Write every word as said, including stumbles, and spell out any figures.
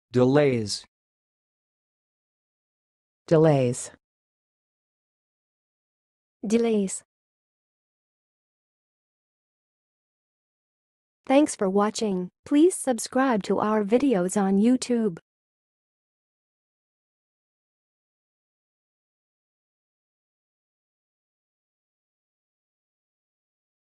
Delays. Delays. Delays. Thanks for watching. Please subscribe to our videos on YouTube.